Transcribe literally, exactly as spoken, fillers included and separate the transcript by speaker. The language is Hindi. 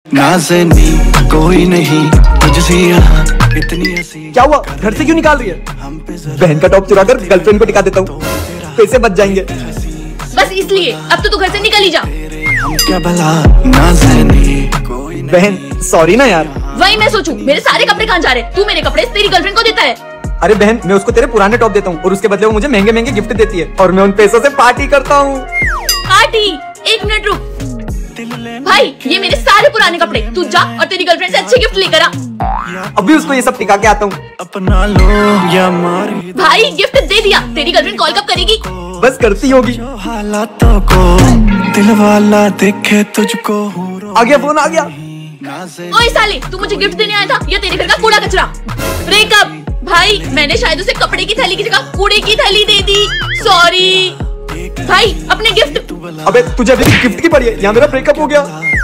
Speaker 1: नाज़नी कोई नहीं तुझसे यहाँ इतनी हंसी।
Speaker 2: क्या हुआ, घर से क्यों निकाल रही है? बहन का टॉप चुराकर गर्लफ्रेंड को टिका देता हूँ, पैसे बच जाएंगे।
Speaker 3: बस इसलिए अब तो तू घर से निकल ही जा।
Speaker 1: क्या भला नाज़नी कोई नहीं।
Speaker 2: बहन सॉरी ना यार।
Speaker 3: वही मैं सोचूं मेरे सारे कपड़े कहाँ जा रहे? तू मेरे कपड़े तेरी गर्लफ्रेंड को देता है।
Speaker 2: अरे बहन, मैं उसको तेरे पुराने टॉप देता हूँ और उसके बदले वो मुझे महंगे महंगे गिफ्ट देती है और मैं उन पैसों से पार्टी करता हूँ।
Speaker 3: पार्टी? एक मिनट रुक भाई, ये मेरे सारे पुराने कपड़े, तू जा और तेरी गर्लफ्रेंड से अच्छे गिफ्ट लेकर आ।
Speaker 2: अभी उसको ये सब टिका के आता हूँ।
Speaker 1: अपना लो या मारी।
Speaker 3: भाई गिफ्ट दे दिया, तेरी गर्लफ्रेंड कॉल कब करेगी?
Speaker 2: बस करती होगी।
Speaker 1: हालातों को दिल वाला देखे तुझको।
Speaker 2: आ गया फोन, आ गया।
Speaker 3: ओए साले, तू मुझे गिफ्ट देने आया था या तेरे घर का कूड़ा कचरा? ब्रेकअप। भाई मैंने शायद उसे कपड़े की थैली की जगह कूड़े की थैली दे दी, सॉरी। भाई अपने गिफ्ट।
Speaker 2: अबे तुझे अभी गिफ्ट की पड़ी है, यहाँ मेरा ब्रेकअप हो गया।